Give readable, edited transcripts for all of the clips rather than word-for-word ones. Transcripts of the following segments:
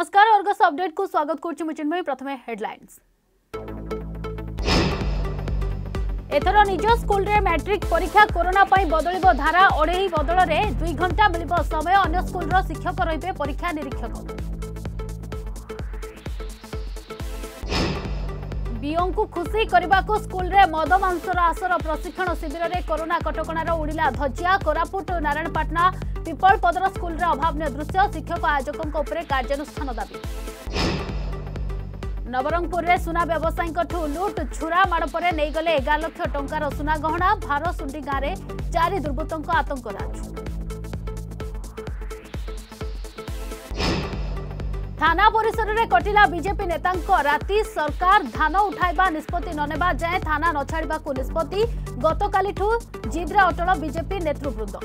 नमस्कार Argus update को स्वागत करछि मुचिन्मयी। प्रथमे हेडलाइंस। एथर निज स्कूल रे मैट्रिक परीक्षा कोरोना पाई बदलिबो धारा 2.5 बदल रे 2 घंटा मिलिबो समय। अन्य स्कूल रो शिक्षक रहिबे परीक्षा निरीक्षक। बीओं को खुशी करने को स्कूल रे मद मांसर आसर प्रशिक्षण शिविर रे कोरोना कटकणार उड़िला धज्जिया। कोरापुट नारायणपाटना पिपलपदर स्कूल रे अभावनीय दृश्य। शिक्षक आयोजकों उपरे कार्यानुष्ठान दाबी। नवरंगपुर रे सुना व्यवसायी लुट छुरा माड़ पर नहीं गले 11 लाख टंकार सुना गहना। भारसुंडी गाँव में 4 दुर्बृत्तों आतंक राज। थाना परिसर में कटिला बीजेपी नेतांको राति। सरकार धान उठाइबा निष्पत्ति ननेबा जाए थाना न छाड़िबा को निष्पत्ति। गतकालिठू जिद्रे अटल बीजेपी नेतृवृंद।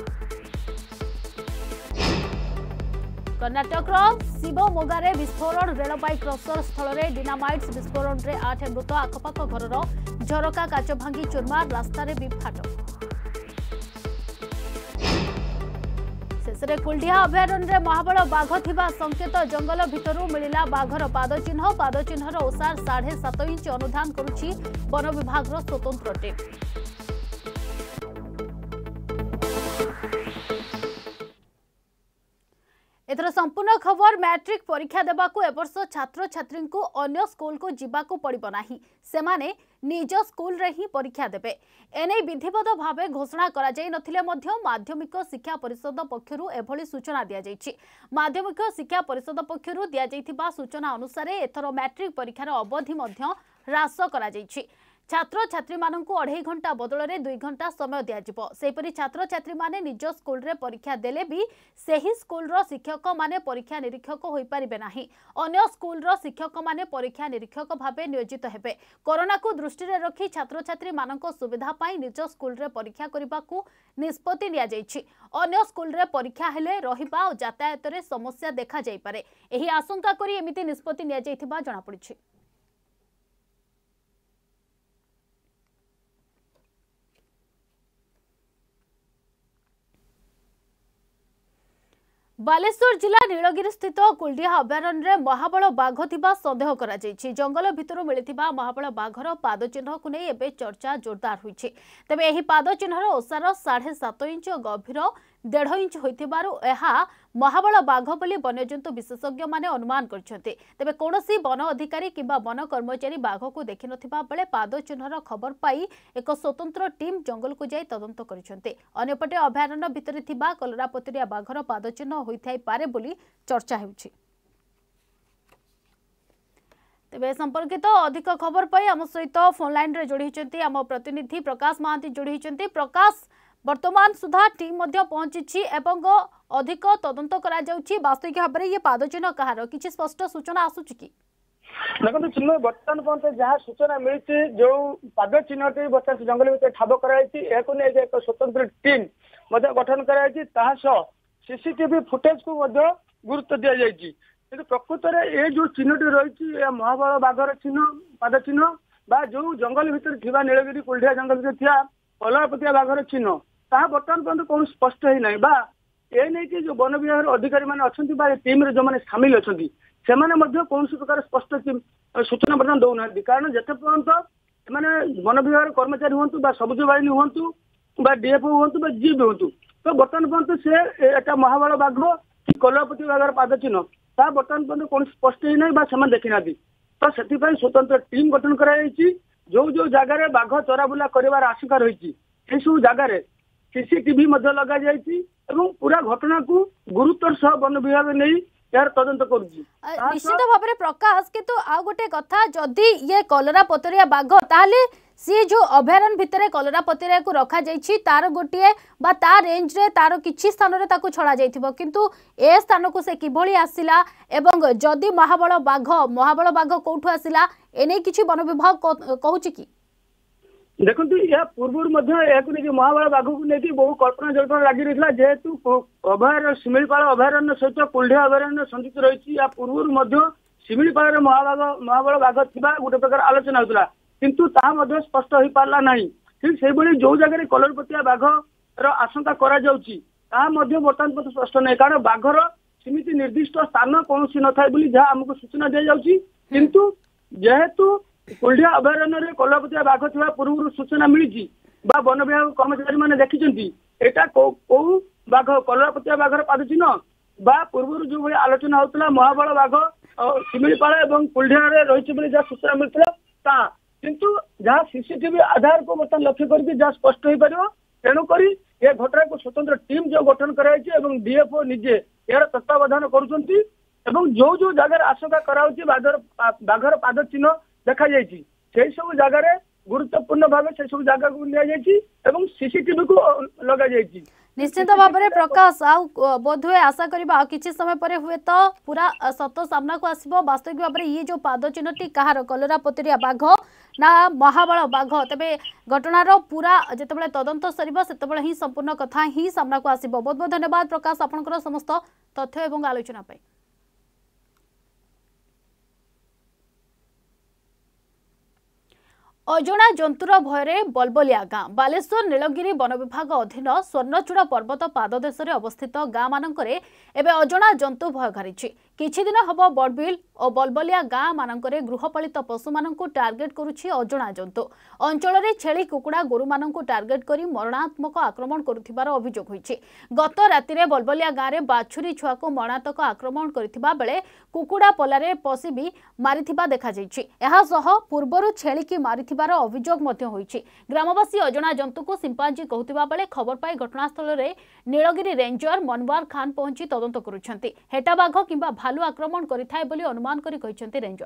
कर्नाटक शिवमोगा विस्फोरण। रेलवाई क्रसर स्थल में डिनामाइट्स विस्फोरण में 8 मृत। आखपाख घर झरका काच भांगी चुरमार। रास्तार विफाट। शेष कुलडिहा अभयारण्य महाबल बाघ थिबा संकेत। जंगल भितरू मिलिला बाघर पादचिन्ह। पादचिन्हर ओसार 7.5 इंच अनुधान करुछि वन विभाग स्वतंत्र टीम। एथर संपूर्ण खबर। मैट्रिक परीक्षा देबाकू एवर्ष छात्र छात्री को अन्य स्कूल को जीवाकू पड़िबो नाही। सेमाने निज स्कूल रे ही परीक्षा देबे। एने विधिवत भावे घोषणा करा जाई नथिले मध्य माध्यमिक शिक्षा परिषद पक्षरु एभली सूचना दिया जायछि। माध्यमिक शिक्षा परिषद पक्षरु दिया जायथिबा सूचना अनुसार एथर मैट्रिक परीक्षार अवधि मध्य ह्रास करा जायछि। छात्र छात्री माननकु 2.5 घंटा बदल रे 2 घंटा समय दिया जिवो। सेपरि छात्र छात्री माने निज स्कूल रे परीक्षा देले भी सेही स्कूल रो शिक्षक माने परीक्षा निरीक्षक होई परिबे नाही। अन्य स्कूल रो शिक्षक माने परीक्षा निरीक्षक भाबे नियोजित हेबे। कोरोना को दृष्टि रे रखी छात्र छात्री माननको सुविधा पाई निज स्कूल रे परीक्षा करिबाकू निष्पत्ति निया जायछि। अन्य स्कूल रे परीक्षा हेले रहिबा और यातायात रे समस्या देखा जाई पारे। एही आशंका करी एमिति निष्पत्ति निया जायथिबा जणा पड़िछि। बालेश्वर जिला नीलगिरी स्थित कुलडिहा अभयारण्य महाबल बाघ थिबा संदेह करा जायछि। जंगल भितरु मिलिथिबा महाबल बाघर पादचिन्ह को नहीं एबे चर्चा जोरदार होइछि। तबे एही पादचिन्हर ओसार 7.5 इंच गभीर 1.5 इंच होइथिबारु एहा महाबल बाघ बोली वन्यजंतु विशेषज्ञ माने अनुमान करछन्ते। तबे कोनोसी वन अधिकारी किबा वन कर्मचारी बाघ को देखि नथिबा बेले पादचिन्हर खबर पाई एक स्वतंत्र टीम जंगल को जाई तदंत करछन्ते। अन्यपटे अभयारण्य भितरे थिबा कलरापतरिया बाघर पादचिन्ह होइथाई पारे बोली चर्चा हेउछि। तेबे संपर्कित अधिक खबर पाई आम सहित फोन लाइन रे जोड़ी होइछन्ते आम प्रतिनिधि प्रकाश महांती जोड़ी होइछन्ते। प्रकाश, वर्तमान सुधा टीम मध्य पहुंची एवं अधिक तदंत करा जाउछि। वास्तविक भाव में ये पादचिन्ह कहार किछि स्पष्ट सूचना आसुछि कि? देखो चिन्ह बर्तमान पर्यंत जहाँ सूचना मिली जो पाद चिन्हटी बर्तमान जंगल भर ठाब कराई एक स्वतंत्र टीम गठन कर सीसीटीवी फुटेज को गुरुत्व दि जाएगी। प्रकृत में ये जो चिन्हटी रही महाबल बाघर चिन्ह पाद चिन्ह बा जो जंगल भितर नीलगिरी कुलडिहा जंगल भितर कलरापतिया बाघर चिन्ह ता बर्तमान पर्यंत कौन स्पष्ट ही ना बा ए नहीं जो वन विभाग अधिकारी मैंने अच्छा टीम जो मैंने सामिल अच्छा से कौन प्रकार स्पष्ट सूचना बर्तमान दौना। कारण जिते पर्यंत मैंने वन विभाग कर्मचारी हूँ सबुज बाहिनी हूँ डीएफओ हूँ जीप हूँ तो बर्तमान पर्यंत से एक महाबल बाघ कि कलरापति बाघर पाद चिन्ह ता बर्तमान पर्यंत कौन स्पष्ट ही ना से देखी ना तो से स्वतंत्र टीम गठन कराई जो जो जगार बाघ चराबुला कर आशंका रही सब जगार सीसीटीवी लगा जाइए पूरा घटना को गुरुत्वर सह वन विभाग नहीं यार तदंत करुछि। निश्चित भाव में प्रकाश किंतु आ गोटे कथा जदि ये कलरापतरिया बाघ ताले सी जो अभयारण्य भितर कलरापतरिया को रखा जाइछि तार गोटे बा तार रेंज रे तार किछि स्थान रे ताकू छड़ा जाइथिबो किंतु ए स्थान को से किभली आसिला एवं जदि महाबल बाघ कोठु आसिला एने किछि वन विभाग कहूछि कि? देखो या पूर्व महाबल बाघ को लेकिन बहु कल्पना जल्पना लगी रही जेहेतु अभयारण्य शिमिलीपाल अभयारण्य सहित कुलडिहा अभयारण्य संयुक्त रही पूर्व शिमिलीपाल महाबल बाघ थिबा गोटे प्रकार आलोचना होता किंतु ताहा स्पष्ट हो पारा ना। ठीक से जो जगह कलरपतिया बाघ आशंका करा बर्तमान स्पष्ट नहीं कारण बाघर सेमिति निर्दिष्ट स्थान कौन न थाए बोली जहाँ आमको सूचना दी जाउची किंतु जेहेतु कुल्डिया अभयारण्य कलपतिया बाघ थी पूर्व सूचना मिली वन विभाग कर्मचारी मैंने देखी एटा कौ बाघ कलपतिया बाघर पाद चिन्ह पूर्व जो भाई आलोचना होता महाबल बाघ शिमिलीपाल और कुल्डिया रही जहाँ सूचना मिलता किंतु जहाँ सीसीटीवी आधार को बर्तमान लक्ष्य करके जहाँ स्पष्ट हो पार तेणुक ये घटना को स्वतंत्र टीम जो गठन कराई डीएफओ निजे यार तत्वावधान करुँच जो जो जगह आशंका बाघर पाद चिन्ह देखा से सब जगह गुरुत्वपूर्ण भाव से सब जगह को नि सीसीटीवी को लगा जाइए। निश्चित भाव में प्रकाश बोधुए आशा करबा किछि समय पर हुए तो पूरा सत सामना को आसीबो वास्तविक भाव में ये जो पाद चिन्हटी कहार कलरापतरिया बाघ ना महाबल बाघ तेबे घटनार पूरा जेतेबेले तदंत सरिबो सेतेबेले ही संपूर्ण कथा ही सामना को आसीबो। बहुत बहुत धन्यवाद प्रकाश आपनकर समस्त तथ्य एवं आलोचना पे। अजणा जंतुर भୟରେ बलबलिया गाँ बालेश्वर नीलगिरी वन विभाग अधीन स्वर्णचूड़ा पर्वत पाददेश अवस्थित गाँ मानकरे एबे अजणा जंतु भय घारिछि। किछि दिन हब बड़बिल और बलबलिया गाँ मानकरे गृहपालित पशु मानकु टार्गेट करुछि अजणा जंतु। अंचल रे छेली कुकुड़ा गोरु मानकु टार्गेट करी मरणात्मक आक्रमण करुथिबार अभियोग होइछि। गत रातिरे बलबलिया गाँ रे बाछुरी छुआ को मरणात्मक आक्रमण करिथिबा बेले कुकुड़ा पलारे पसी भी मारिथिबा देखा जाइछि। एहा सह पूर्वरु छेली की मारिथिबार अभियोग मध्य होइछि। ग्रामवासी अजणा जंतु को सिंपांजी कहथिबा बेले खबर पाई घटनास्थल रे नीलगिरी रेंजर मनवार खान पहुंची तदंत करुछंती। हेटा बाघ किंबा भालू आक्रमण करिथाय बोली अनुमान करी कहिसंती रेंजर।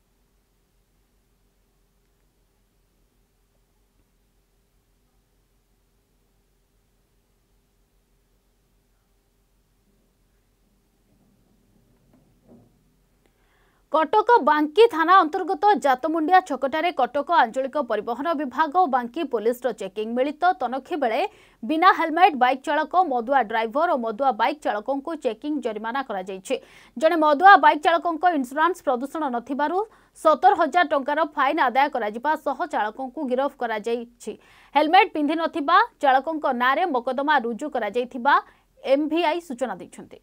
कटक बांकी थाना अंतर्गत जातमुंडिया छकटारे कटक आंचलिक परिवहन विभाग और बांकी पुलिस चेकिंग मिलित तनखी बेले बिना हेलमेट बाइक चालक मदुआ ड्राइवर और मदुआ बाइक चालकों को चेकिंग जरिमाना करा जायछि। जने मदुआ बाइक चालकों इंश्योरेंस प्रदूषण नथिबारु 70,000 टंकार फाइन आदाय करा जिबा सह चालकों को गिरफ्त करा जायछि। हेलमेट पिंधि नथिबा चालकों नारे मोकदमा रुजु करा जायथिबा एमवीआई सूचना दैछन्ति।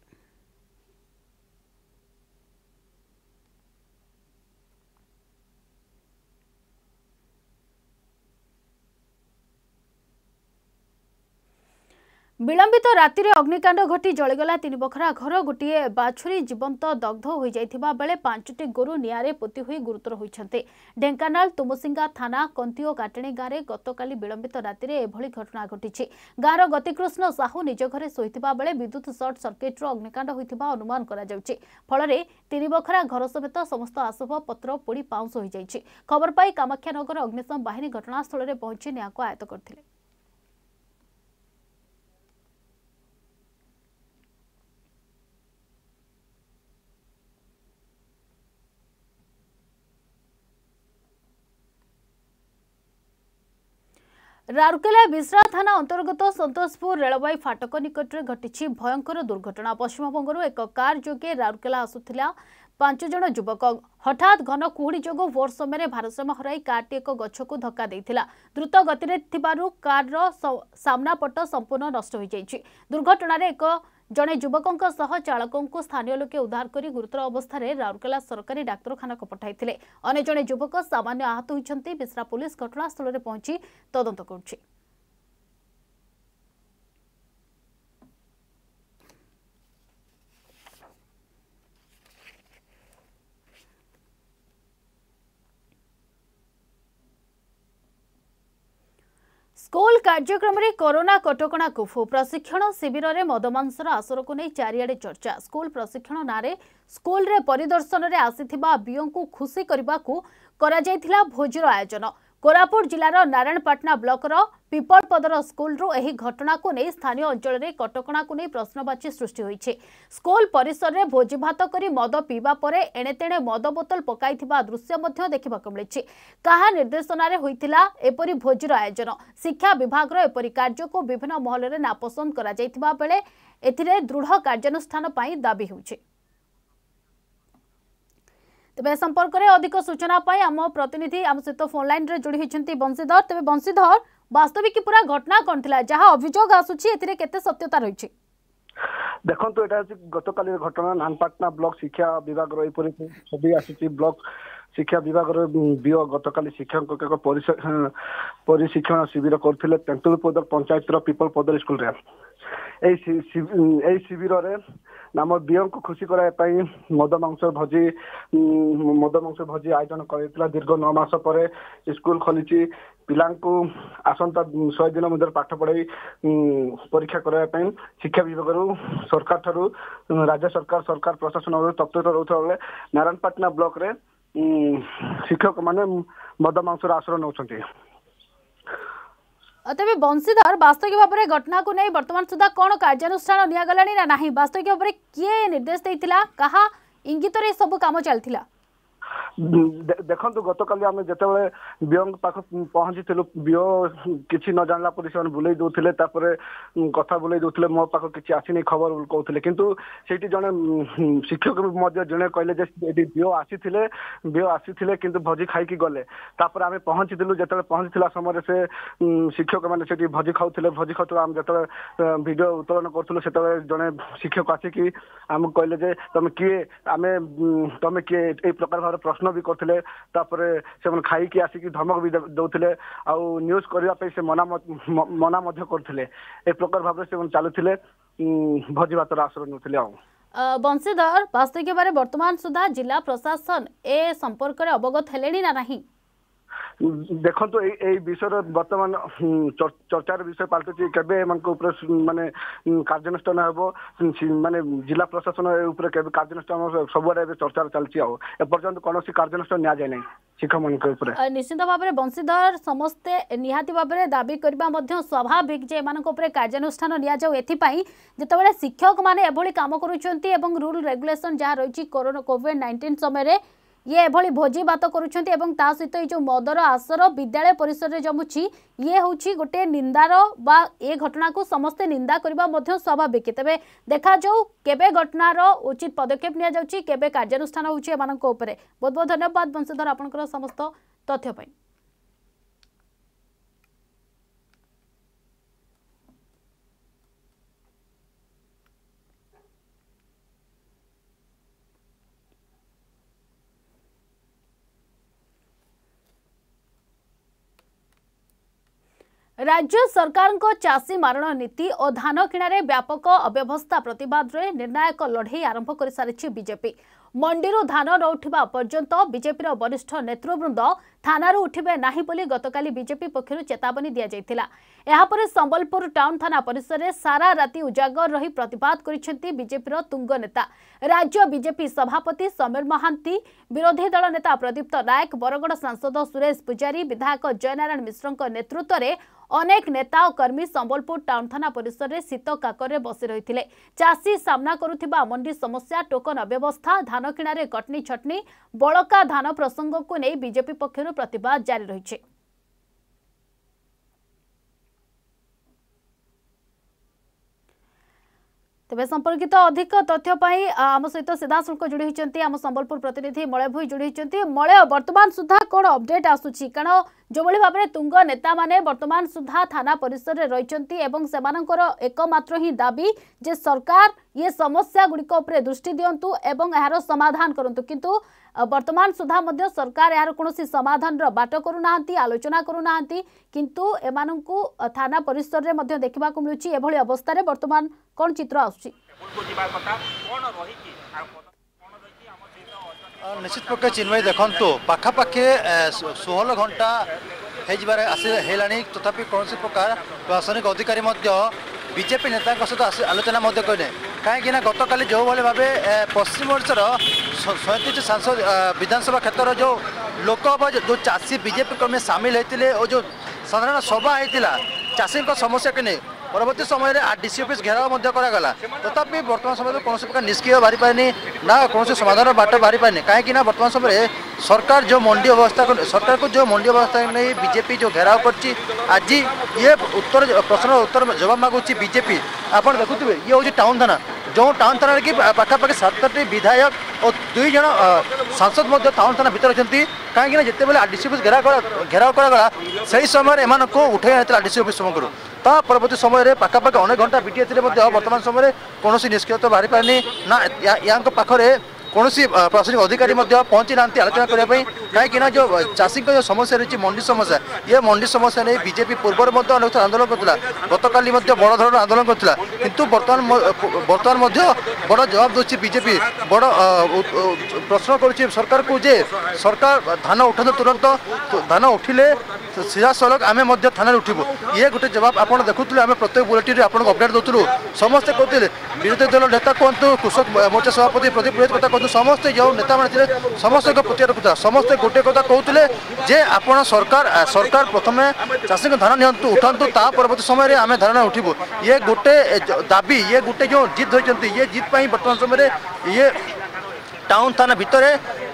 विलंबित राति रे अग्निकांड घटी जलिगला 3 बखरा घर गोटे बाछुरी जीवंत दग्ध हो जाइथिबा बेले 5टी गोरु नियारे पोती हुई गुरुतर होइछन्ते। ढेंकानाल तुमुसिंगा थाना कंतिओ काटणी गाँव में गतकाली विलंबित राति रे एभली घटना घटिछि। गाँवर गतिकृष्ण साहू निज घरे शोइथिबा बेले विद्युत सर्ट सर्किट रो अग्निकांड होइथिबा अनुमान करा जाउछि। फलरे 3 बखरा घर समेत समस्त आसब पत्र पोड़ी पाउंस हो जाइछि। खबर पाई कामाख्यानगर अग्निशम बाहिनी घटनास्थल रे पहुंची निया को आयत्त करथिले। राउरकेला बिश्रा थाना अंतर्गत संतोषपुर रेलवे फाटक निकट में घटी भयंकर दुर्घटना। पश्चिमबंगर एक कार जोगे राउरकेला आसुथिला 5 जन युवक हठात घन कुहुड़ी जोगु भोर समय भारसाम्य हराई कारटी एक गछ को धक्का देइथिला। द्रुत गति रे थिबारु कार सामना पट संपूर्ण नष्ट हो जाइछि। दुर्घटना रे एक जने युवकों सह चालकों को स्थानीय लोके उद्धार करी गुरुतर अवस्था राउरकेला सरकारी डाक्तरखाना को पठाइथिले। अन्य जने युवक सामान्य आहत होइछन्ति। बिश्रा पुलिस घटनास्थल रे पहुंची तदंत करुछि। स्कूल कार्यक्रम में कोरोना कटकणा कुफु प्रशिक्षण शिविर में मदमांसर आसर को नहीं चारिआडे चर्चा। स्कूल प्रशिक्षण नारे स्कूल रे परिदर्शन रे आसीथिबा बीओ को खुशी करबा को करा जायथिला भोजर आयोजन। कोरापुट जिलार नारायणपाटना ब्लॉकर पिपलपदर स्कूल रो एही घटना को नहीं स्थानीय अंचल में कटकणा को नहीं प्रश्नवाची सृष्टि होइछे। स्कूल परिसर में भोजी भात करी मद पीवा परे एणे तेणे मद बोतल पकाइथिबा दृश्य मध्य देखिबाक मिलिछि। काहा निर्देशन रे होइथिला एपरि भोजीर आयोजन। शिक्षा विभाग रो एपरि कार्य को विभिन्न महल रे नापसंद करा जायथिबा बेले एथिरे दृढ़ कार्यानुष्ठान पई दाबी होइछे। तेज संपर्क में अधिक सूचना आम प्रतिनिधि आम सहित फोन लाइन रे जोड़ी होती बंशीधर। तेज बंशीधर वास्तविक पूरा घटना कौन थी जहाँ अभियोग आसूची केते सत्यता रही? देखो यहाँ गतकाली घटना नानपाटना ब्लॉक शिक्षा विभाग छवि आसी ब्लॉक शिक्षा विभाग बीओ गतकाली शिक्षक एक परिशिक्षण शिविर करते तेंतुलपदर पंचायत पीपल पदर स्कूल शिविर रे नाम बीओ को खुशी कराई मद मांस भोजी आयोजन कर दीर्घ 9 मास पर स्कूल खोली पिला आसंता 100 दिन मध्य पाठ पढ़ाई परीक्षा करने शिक्षा विभाग सरकार ठारू राज्य सरकार प्रशासन तत्पर रोता बेले नारायणपाटना ब्लॉक रे शिक्षक माने मद मांसर आश्रय नौ। तेज बंशीधर वास्तविक भाव में घटना को नहीं वर्तमान सुधा कौन कार्यानुष्ठान निगला ना ना वास्तविक भाव में किए निर्देश देता कहा इंगित सब कम चलता देखो गतकाली आम जिते बीओ पाख पहुंची बीओ किसी न जानला पर से बुले दौले कथा बुले दौले मो पाख किसी आसनी खबर कहते किंतु सेठी जड़े शिक्षक जड़े कहले बीओ आसी किंतु भोजी खाई गले आम पहुंची जो पहुंची समय से शिक्षक मैंने भोजी खाऊ आम जो वीडियो उत्तोलन करूँ से जड़े शिक्षक आसिकी आम कहले तुम किए आम तुम किए ये प्रकार भाव प्रश्न भी करते से खाई आसिक धमक भी दौले आउ न्यूज करने से मना करते ए प्रकार भाव से चलुले भोजी भातर आश्रय नौले। बंशीधर वास्तविक भाव वर्तमान सुधा जिला प्रशासन ए संपर्क में अवगत हेले ना नहीं देखो विषय बर्तमान चर्चार विषय पलटुची केबे माने कार्यानुष्ठान हम माने जिला प्रशासन कार्यानुष्ठान सबुआडे चर्चा चलती एपर्यंत कौन कार्यानुष्ठान नि जाए ना शिक्षक मान निश्चित भाव में बंशीधर समस्ते निहाती भाव में दाबी करने स्वाभाविक जे कार्यानुष्ठान नि जाऊ एथिपाई जेतेबेले शिक्षक माने एभली काम करूछंती एवं रूल रेगुलेशन जहाँ रही कोविड-19 समय ये एभली भोजी बात करुछंती एवं ता सहित जो मदर आसर विद्यालय परिसर रे जमुची ये होची गोटे निंदार बा ए घटना को समस्ते निंदा करबा मध्य स्वाभाविक तबे देखा जाऊ केबे घटनार उचित पदक्षेप निया जाउची केबे कार्यानुष्ठान होची एमानक उपरे। बहुत बहुत धन्यवाद बंशीधर आपनकर समस्त तथ्य पई। राज्य सरकार को चाषी मारण नीति और धान किणारे व्यापक अव्यवस्था प्रतिवाद रे निर्णायक लड़े आरंभ कर सारी बीजेपी। मंडी धान न उठा पर्यंत बीजेपी वरिष्ठ नेतृवृंद थाना उठे नहीं बोली गतकाली बीजेपी पक्षर चेतावनी दि जाइथिला। यापर संबलपुर टाउन थाना परिसर में सारा राति उजागर रही प्रतिवाद करिसेंती बीजेपी तुंग नेता राज्य बीजेपी सभापति समीर महांती, विरोधी दल नेता प्रदीप्त नायक, बरगड़ सांसद सुरेश पुजारी, विधायक जयनारायण मिश्र नेतृत्व में अनेक नेता और कर्मी संबलपुर टाउन थाना परिसर में शीत काकर बसी रही। चाषी सामना करुथिबा मंडी समस्या, टोकन अव्यवस्था, धान किणारे कटनी छटनी, बड़का धान प्रसंग को नहीं बीजेपी पक्षर प्रतिवाद जारी रही। तेज संपर्कित अधिक तथ्य आम सहित सीधासख जोड़ी होती आम संबलपुर प्रतिनिधि मलय भोई जोड़ी होती। मलय वर्तमान सुधा कौन अपडेट आसूची कारण जो भाव में तुंग नेता माने वर्तमान सुधा थाना परिसर में रही एकमात्र ही दाबी जे सरकार ये समस्या गुड़िक दृष्टि दिंतु एवं यार समाधान करंतु किंतु वर्तमान सुधा मध्य सरकार यार कौन समाधान बाट करूना आलोचना करूना किंतु एमानंकु थाना परिसर में देखा मिलूँ एभली अवस्था रे वर्तमान कौन चित्र आसुची। निश्चित प्रकार चिन्मय देखु पाखापाखि 16 घंटा होगा तथापि कौन प्रकार प्रशासनिक अधिकारी बीजेपी नेता सहित आलोचना करें कहीं गतकाली जो भाई भाव पश्चिम ओडिशार 37 सांसद विधानसभा क्षेत्र जो लोक जो चाषी बीजेपी कर्मी सामिल होते और जो साधारण सभा होता चाषी समस्या के नहीं परवर्ती समय डीसी ऑफिस घेराव करागला तथापि वर्तमान समय कौन प्रकार निष्क्रिय बाहरी पारे ना कौन समाधान बाट बाहरी पारे कहीं वर्तमान समय सरकार जो मंडी अवस्था सरकार को जो मंडी अवस्था नहीं बीजेपी जो घेराव कर आज ये उत्तर प्रश्न उत्तर जवाब मागुची बीजेपी। आप देखुए ये हूँ टाउन थाना जो टाउन थाना कि पाखापाखि 7टी विधायक और 2 जन सांसद टाउन थाना भितर अच्छा कहीं जिते डीसी ऑफिस घेराव करागला से समय एम उठाई डीसी ऑफिस ता परवर्ती समय पाखापाखि अनेक घंटा बीटी वर्तमान समय कौन निष्क्रिय बाहरी पारनी ना या पाखे कौन प्रशासनिक अधिकारी पहुंची ना आलोचना करने कहीं जो चाषी जो समस्या रही मंडी समस्या ये मंडी समस्या नहीं बीजेपी पूर्व अनेक आंदोलन करता गतकाली बड़ धरण आंदोलन करता किंतु बर्तमान बड़ जवाब दूसरी बीजेपी बड़ प्रश्न कर सरकार को जे सरकार धान उठा तुरंत धान उठिले सीधा सड़क आम थाना उठू ये गोटे जवाब आप देखुले आम प्रत्येक बुलेटिन आपको अपडेट दूसरू समस्ते कहते विरोधी दल नेता कहतु कृषक मोर्चा सभापति प्रदीप पुरोहित कथा कहतु समस्ते जो नेता मैंने समस्त प्रतिक्रिया रखुता समस्ते गोटे कथा कहते जे आपण सरकार प्रथम चाषी धान नियंतु उठातु ता परवर्ती समय आम धान उठू ये गोटे दाबी ये गोटे जो जिद होती ये जिद वर्तमान समय ये टाउन थाना भितर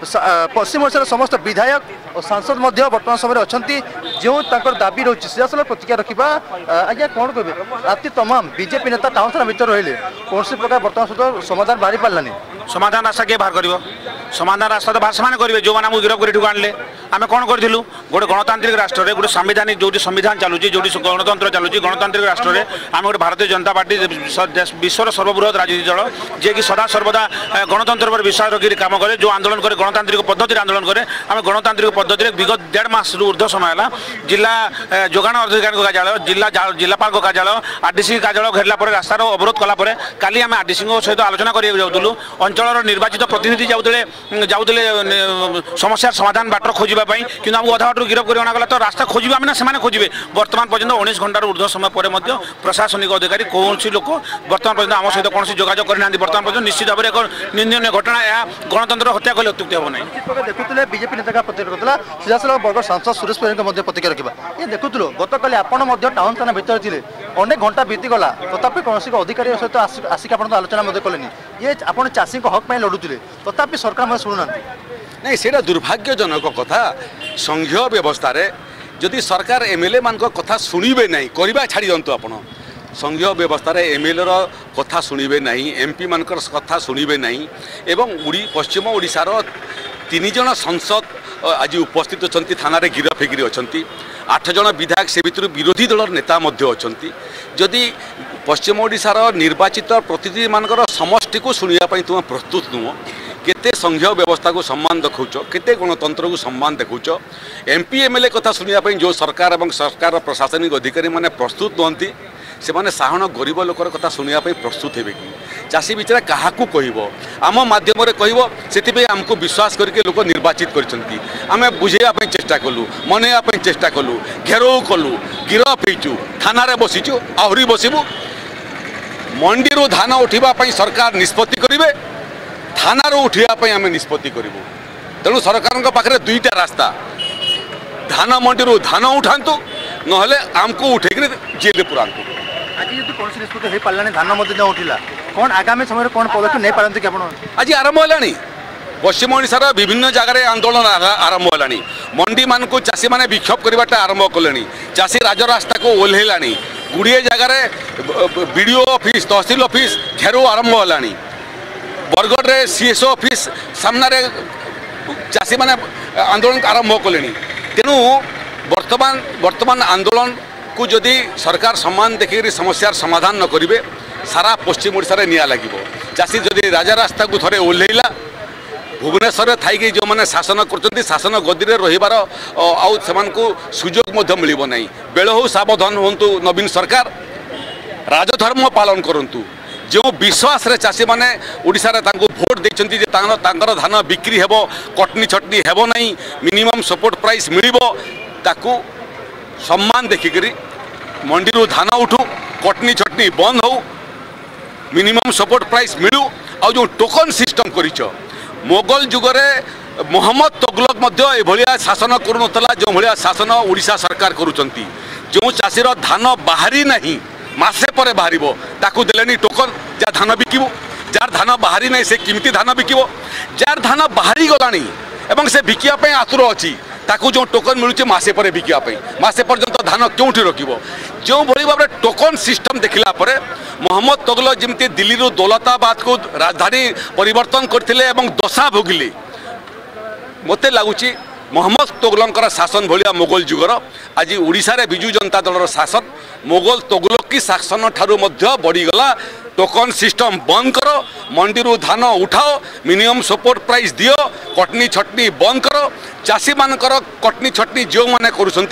पश्चिम ओडिशार समस्त विधायक और सांसद वर्तमान समय अच्छा जो दाबी रही सीधासल प्रतिक्रिया रखा आज्ञा कौन कहे राति तमाम बीजेपी नेता टाउन थाना भितर रही कौन प्रकार बर्तमान सुधा समाधान बाहरी पारानी समाधान रास्ता किए बाहर कर समाधान रास्ता तो बाहर से करेंगे जो मैंने गिरफ कर आणले आम कौन करूँ गोटे गणतांत्रिक राष्ट्र में गोटे संविधानिक जो संविधान चलुची जो गणतंत्र चलुची गणतांत्रिक राष्ट्र में आम गोटे भारतीय जनता पार्टी विश्वर सर्वबृहत राजनीति दल जी कि सदा सर्वदा गणतंत्र पर विश्वास रखी काम करे जो आंदोलन करे गणतांत्रिक पद्धति आंदोलन करे आम गणतांत्रिक पद्धति विगत 1.5 मास ऊर्ध्व समय है जिला जोगाण अधिकारी कार्यालय जिलापाल कार्यालय आरडीसी कार्यालय घेरला रास्तार अवरोध कलापर काली आम आरडीसी सहित आलोचना करूँ अंचल निर्वाचित प्रतिनिधि जाऊे समस्या समाधान बाटर खोजापी कि आमको अधा बाटर गिरफ कर अणागला तो रास्ता खोजे आम ना से खोजे बर्तमान पर्यटन 19 घंटार ऊर्ध्व समय पर प्रशासनिक अधिकारी कौन लोक बर्तमान पर्यटन आम सहित कौन जोगाजोग करना बर्तमान पर्यटन निश्चित भाव में एक निंदनीय घटना यह गणतंत्र हत्या कले अत्युक्ति हम ना देखुले बीजेपी नेता प्रतिक्रिया सीधासल बरगढ़ सांसद सुरेश परिंक प्रतिक्रिया रखा ये देखुलु गतकाली आपड़ टाउन थाना भितर थे अनेक घंटा बीतीगला तथापि कौन अधिकारी सहित आसिक आप आलोचना कले ये आप चाषी हक लड़ुले तथापि सरकार शुणुना नहीं से दुर्भाग्यजनक कथा संघीय व्यवस्था जदि सरकार एमएलए मान कथा शुणे ना करवा छाड़ी दिंतु आप संघीय व्यवस्था एमएलए कथा शुणे ना एमपी मान कथा शुणे ना एवं पश्चिम ओडिशार 3 जन संसद आज उपस्थित अच्छा थाना गिरफ होकर अच्छा 8 जन विधायक से भर विरोधी दल नेता अच्छा जदि पश्चिम ओडिशार निर्वाचित प्रतिनिधि मान समष्टि को शुणापी तुम प्रस्तुत नुह केते संघीय व्यवस्था को सम्मान देखौच केते गणतंत्र को सम्मान देखौच एमपी एमएलए कथा शुणापी जो सरकार और सरकार प्रशासनिक अधिकारी माने प्रस्तुत नुहति से माने साधारण गरीब लोकर कथा शुणापी प्रस्तुत हे कि चाषी बिचरा क्या कह आम मध्यम से आमको विश्वास करके लोक निर्वाचित कर बुझेवाई चेष्टा कलु मनइवाई चेष्टा कलु घेराव कलु गिरफ होइचु थाना बसीचु आहरी बसबू मंडी धान उठापी सरकार निष्पत्ति करेंगे थाना उठापी आम निष्पत्ति करूँ तेणु सरकार पाखे 2टा रास्ता धान मंडी धान उठातु ना आमको उठे जेल पुरातु आज यदि कौन निष्पत्ति हो पारानी धान उठिला कौन आगामी समय कौन पदक्षेप नहीं पारती कि आज आरंभ है पश्चिम ओडिशार विभिन्न जगह आंदोलन आरंभ है मंडी मान को चाषी मैंने विक्षोभ करवाटा आरंभ कले चाषी राजरास्ता को ओह्ला गुड़िए जगार बीडीओ ऑफिस तहसील ऑफिस घेराव आरंभ है बरगढ़ रे सीएसओ ऑफिस सामने चाषी मैंने आंदोलन आरंभ कले तेणु वर्तमान आंदोलन को जदि सरकार सम्मान देखिए समस्यार समाधान न करेंगे सारा पश्चिम ओडिशा रे निया लगे चाषी जदि राजरास्ता को थोड़े ओह्लैला भुवनेश्वर थी जो मैंने शासन कर शासन गदी में रहीबार आउ सुजोग मिल ना बेल हो सावधान हूँ नवीन सरकार राजधर्म पालन करूँ जो विश्वास रे चाषी मैंने ओडिशा रे भोट देते धान बिक्री हेबो कटनी छटनी हेबो नहीं मिनिमम सपोर्ट प्राइस मिलिबो ताकू सम्मान देखिक मंडी धान उठू कटनी छटनी बंद हो मिनिमम सपोर्ट प्राइस मिलू आ जो टोकन सिस्टम करिछ मोगल जुगरे मोहम्मद तुगलक शासन करुनथला जो भाया शासन ओडिशा सरकार करुचंती जो चाषीर धान बाहरी नहीं मासे पर बाहर ताकू देलेनी टोकन जा धान बिकिबो जार धान बाहरी नहीं से किमती धान बिकिबो जार धान बाहरी गलानी एवं से बिकिया पे आतुर अच्छी ताकू जो टोकन मिलूँ मसे पर बिकापी मसे पर्यंत धान क्योंठी रखिबो जो भली भाव में टोकन सिस्टम देखला परे मोहम्मद तुगलक जमती दिल्ली दौलताबाद को राजधानी परिवर्तन करथिले एवं दशा भोगिले मते लगुच मोहम्मद तोगलंकर शासन भाया मोगल जुगर आज ओडिशा रे बिजु जनता दलर शासन मोगल तोगलकी शासन ठारू बढ़ीगला। टोकन सिस्टम बंद कर, मंडी धान उठाओ, मिनिमम सपोर्ट प्राइस दियो, कटनी छटनी बंद कर, चाषी मानकर कटनी छटनी जो मैंने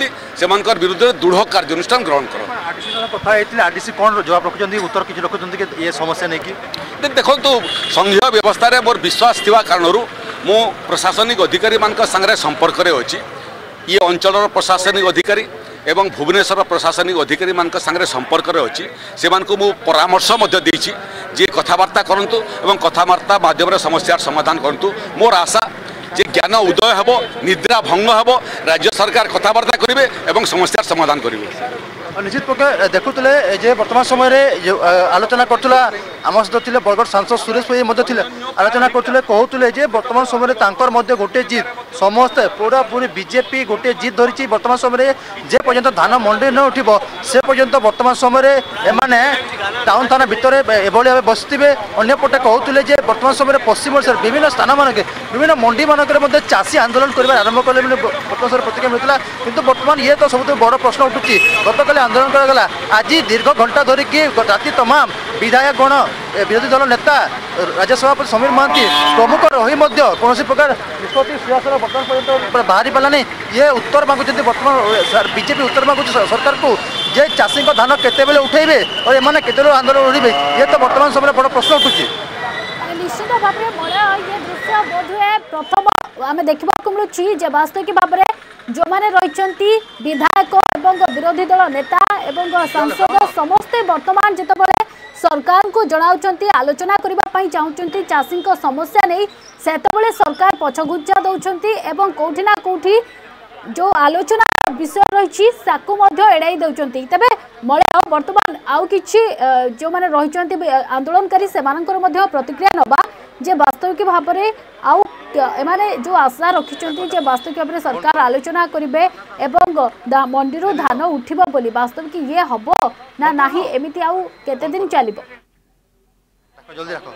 कर विरुद्ध दृढ़ कार्यानुष्ठान ग्रहण कर। कथा आरडीसी कौन जवाब रखुଛନ୍ତି उत्तर किसी रखुଛନ୍ତି कि ये समस्या नहीं कि देखो संघीय व्यवस्था रे मोर विश्वास थिवा कारणरू मो प्रशासनिक अधिकारी मान संगे संपर्क रे अछि। ये अंचल प्रशासनिक अधिकारी एवं भुवनेश्वर प्रशासनिक अधिकारी मान संगे संपर्क रे अछि। से मानकु मु परामर्श मध्य देछि जे कथावार्ता करंतु एवं कथावार्ता माध्यम रे समस्यार समाधान करंतु। मोर आशा जे ज्ञान उदय हेबो, निद्रा भंग हेबो, राज्य सरकार कथावार्ता करिवे एवं समस्यार समाधान करिवे। निश्चित प्रकार देखुले जे वर्तमान समय आलोचना करथुला आम सहित थे बरगढ़ सांसद सुरेश भाई आलोचना करथुले कहूले जे वर्तमान समय तांकर मध्य गोटे जीत समस्ते पूरा पूरी बीजेपी गोटे जीत धरी। वर्तमान समय जे पर्यंत धान मंडी न उठिब से पर्यंत वर्तमान समय एमाने टाउन थाना भितर एभली भाव बसते। अंपटे कहते जे वर्तमान समय पश्चिम ओडिशा विभिन्न स्थान मानक विभिन्न मंडी मानक चाषी आंदोलन करने आरंभ कले वर्तमान समय प्रतिक्रिया मिलता। किंतु वर्तमान ये तो सब बड़ प्रश्न उठुची गतकाली आंदोलन करागला आज दीर्घ घंटा धरिकी राति तमाम विधायक गण विरोधी दल नेता राज्य सभापति समीर महांती प्रमुख रही कौन प्रकार निष्पत्ति सुशासन वर्तमान पर्यटन बाहरी पालानी। ये उत्तर मांगुं वर्तमान बीजेपी उत्तर मांगुं सरकार को जे चाषी धान केते उठेबे और एमाने केते आंदोलन उड़े ये तो वर्तमान समय बड़ प्रश्न उठुची। निश्चित भाव में ये दृश्य बोधे प्रथम आम देखा मिलूँ वास्तविक भाव में जो मैंने रही विधायक एवं विरोधी दल नेता एवं सांसद समस्ते वर्तमान जितेबाला सरकार को जनाऊँच आलोचना करने चाहूँगी चाषी समस्या नहीं से सरकार पछघुंचा दौरान एवं कौटि ना कौटि जो आलोचना विषय रही एड़ाई दौरान। तेरे मलय बर्तमान आउ कि जो मैंने रही आंदोलनकारी से प्रतिक्रिया नवा जे वास्तविक भाव में आउ एमाने जो आशा रखिंट वास्तविक भाव में सरकार आलोचना करेंगे एवं मंडी धान उठिब बोली वास्तविक ये हम ना नहीं एमती आउ केते दिन चलिबो जल्दी रखो।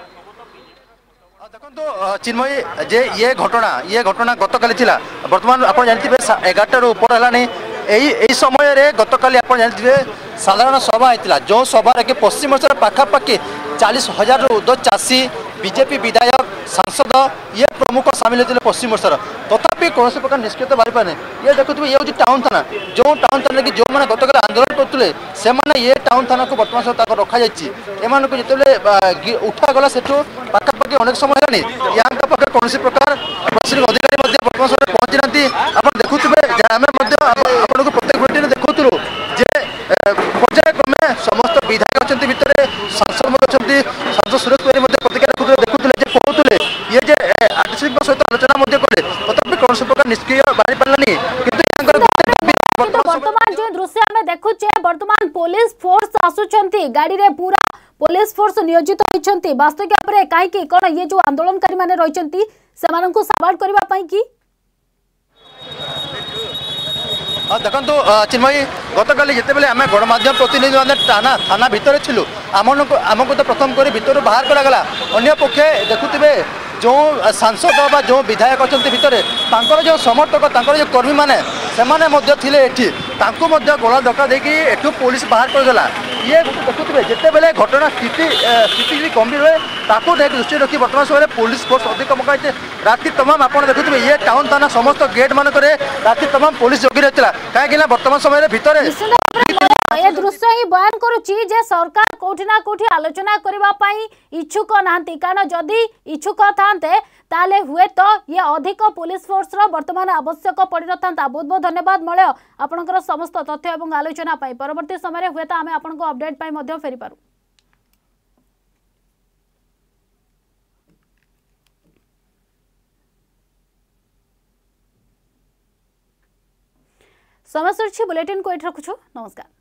देखो चिन्मयी जे ये घटना गतकाली थिला वर्तमान आप जानते 11 ऊपर है यही समय गतकाली आप जानते साधारण सभा होता जो सभा कि पश्चिम ओडिशा पाखापाखि 40,000 ऊर्ध्व चाषी बीजेपी विधायक सांसद ये प्रमुख सामिल होते पश्चिम ओडिशा तथापि कौन प्रकार निष्क्रियता बाहरी पाने। ये देखुए ये हूँ टाउन थाना जो टाउन थाना कि जो मैंने गतकाल आंदोलन करते से ये टाउन थाना को बर्तमान समय रखा जाम जिते उठागला से पाखापाखि अनेक समय है यहाँ पाखे कौन प्रकार प्रशासनिक अधिकारी बर्तमान समय पहुँची ना आप देखुए आम आपको प्रत्येक बुलेटिन देखुलू जे पर्यायक्रमे समस्त विधायक अच्छा भितर सांसद सांसद सुरेश भाई प्रतिक्रिया देखुले कहते ये आरटीसी सहित आलोचना कले तथापि कौन प्रकार निष्क्रिय बाहरी पारानी। वर्तमान जो दृश्य आम देखुचे वर्तमान पुलिस फोर्स आसुचंती गाड़ी रे पूरा पुलिस फोर्स नियोजित होइचंती वास्तविक भाव में कहीं कौन ये जो आंदोलनकारी माने रहिचंती सेमानंकु साबाड़ करबा पई की देखो चिन्मयी गतकाली जितेबाला आम गणमाध्यम प्रतिनिधि मैंने थाना भितर छिलु आमको तो प्रथम कर भितर बाहर करागला अंपक्षे देखुए जो सांसद बा जो विधायक अच्छा भितर जो समर्थक जो कर्मी मैंने से गला धक्का देकी एठू पुलिस बाहर करदेला। ये देखुए जितेबाला घटना स्थिति गंभीर हुए ताकू दृष्टि रखी वर्तमान समय पुलिस फोर्स अधिक मगाई राति तमाम आप देखुए ये टाउन थाना समस्त गेट मानक राति तमाम पुलिस जगी रही कहीं वर्तमान समय भितर ये दृश्य ही बयान करुच्ची जे सरकार कोठी ना कोठी आलोचना करने इच्छुक नाहंती कारण जदि इच्छुक थांते ताले हुए तो ये अधिक पुलिस फोर्स रो वर्तमान आवश्यक पड़ न था। बहुत बहुत धन्यवाद मलय आपनकर समस्त तथ्य और आलोचना पाई परवर्ती समय हुए तो आम आपन अपडेट पाई मध्य फेरी पारू। समय सर बुलेटिन को ये रखुछु नमस्कार।